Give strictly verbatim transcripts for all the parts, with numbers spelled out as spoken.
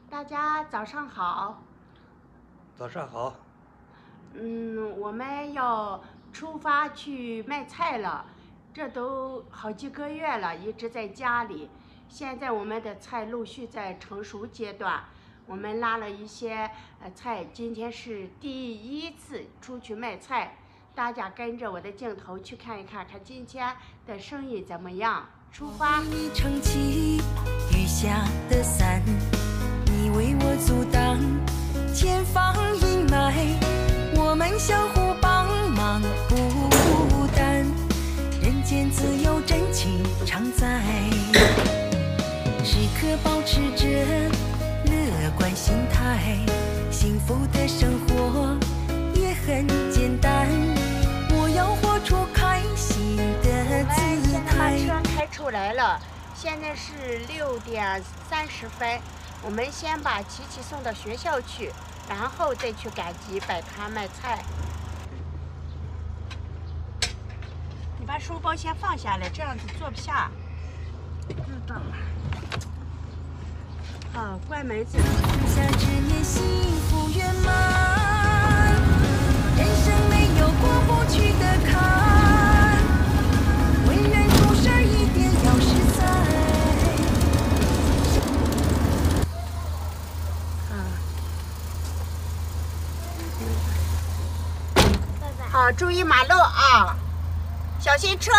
大家早上好。 早上好。 嗯，我们要出发去卖菜了，这都好几个月了，一直在家里。现在我们的菜陆续在成熟阶段，我们拉了一些呃菜，今天是第一次出去卖菜，大家跟着我的镜头去看一看，看今天的生意怎么样。出发。 为你撑起雨下的伞，你为我阻挡前方阴霾，我们相互帮忙不孤单，人间自有真情常在，时刻保持着乐观心态，幸福的生活也很简单，我要活出开心的姿态。 车开出来了，现在是六点三十分，我们先把琪琪送到学校去，然后再去赶集摆摊卖菜。你把书包先放下来，这样子坐不下。知道了。好，关门子。 下执念，幸福圆满，人生没有过不去的坎，为人处事一定要实在。 啊。好，注意马路啊，小心车。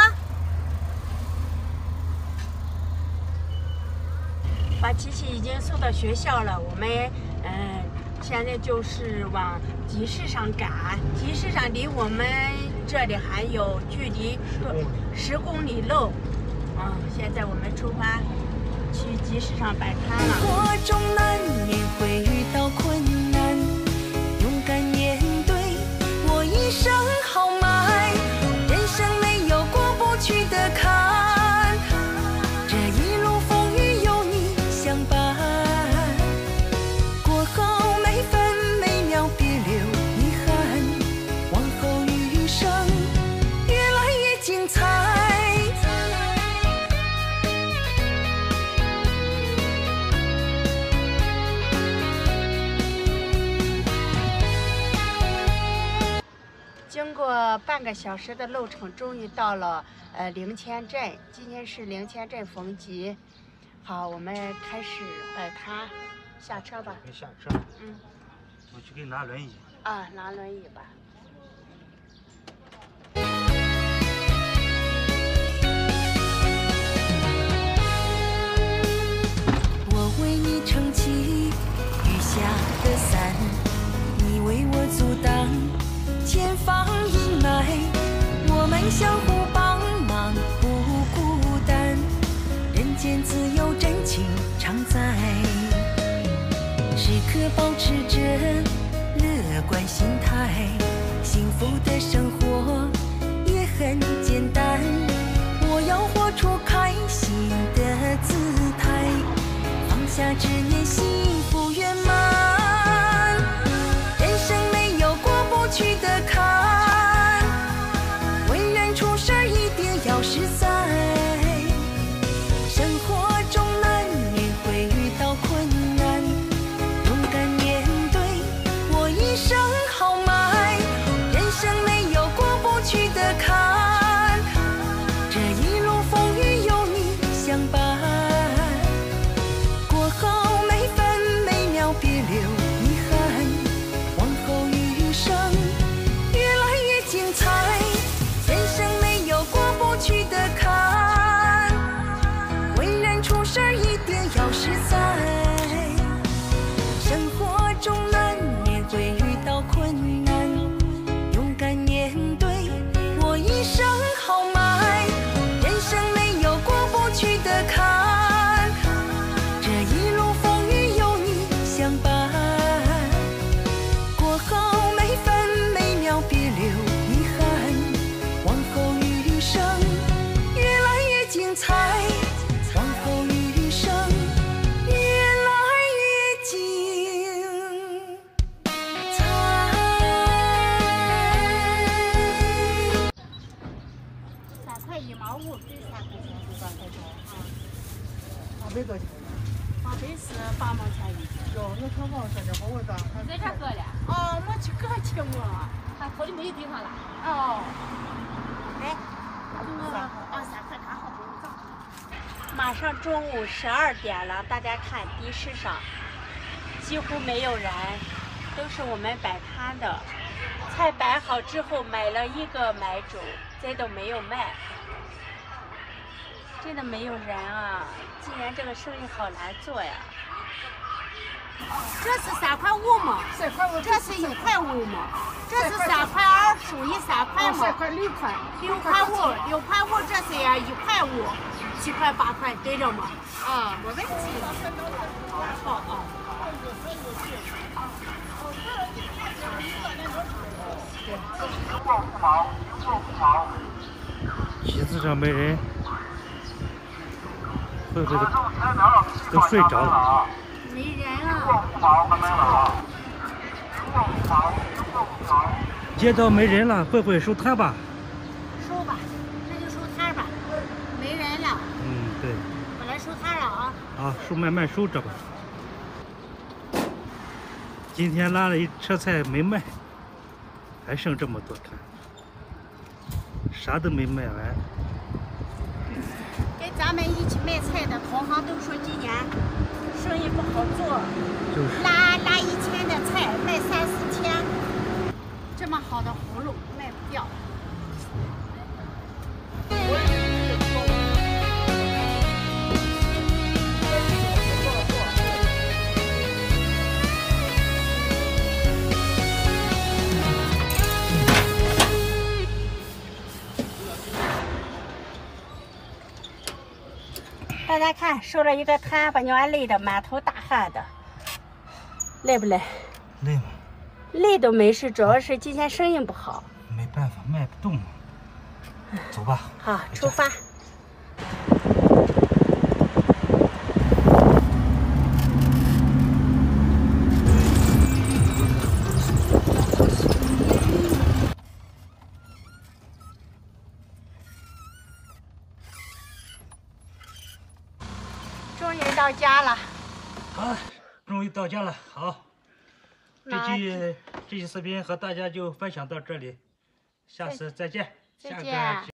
把琪琪已经送到学校了，我们嗯、呃、现在就是往集市上赶。集市上离我们这里还有距离十公里路。啊，现在我们出发去集市上摆摊了。 生活中难免会遇到困难，勇敢面对，我一生豪迈。人生没有过不去的坎，这一路风雨有你相伴，过后每分每秒别留遗憾，往后余生越来越精彩。 经过半个小时的路程，终于到了呃灵谦镇。今天是灵谦镇逢集。好，我们开始摆摊，下车吧。 你下车。 嗯。 我去给你拿轮椅。 啊，拿轮椅吧。 我为你撑起雨下的伞，你为我阻挡前方阴霾，我们相互帮忙不孤单，人间自有真情常在，时刻保持着乐观心态，幸福的生活也很简单，我要活出开心的姿态，放下执念，幸福圆满，人生没有过不去的坎，为人处事一定要实在，生活中难免会遇到困难，勇敢面对，我一生豪迈，人生没有过不去的坎，这一路风雨有你相伴，过后每分在这搁了。 哦，没去搁去我。 他头里没有地方了。 哦。哎，这个啊，三块刚好不用找。马上中午十二点了，大家看的士上几乎没有人，都是我们摆摊的。菜摆好之后买了一个买走，这都没有卖。真的没有人啊！今年这个生意好难做呀。这是三块五嘛？三块五。这是一块五嘛？这是三块二，属于三块嘛？三块六块。六块五，六块五，这是呀一块五，七块八块，对着吗？啊，没问题。好啊。 旗子上没人，慧慧都都睡着了。 没人啊。 街道没人了，慧慧收摊吧。 收吧，那就收摊吧，没人了。 嗯，对。 我来收摊了啊。 啊，收慢慢收着吧。今天拉了一车菜没卖，还剩这么多摊，啥都没卖完。 跟咱们一起卖菜的同行都说今年生意不好做， 就是拉拉一千的菜卖三四千，这么好的葫芦卖不掉。大家看，收了一个摊，把俺累得满头大汗的，累不累？ 累吗？ 累都没事，主要是今天生意不好。 没办法，卖不动。走吧。 好，出发。终于到家了。 好，终于到家了。好，这期这期视频和大家就分享到这里，下次再见。 再下个见。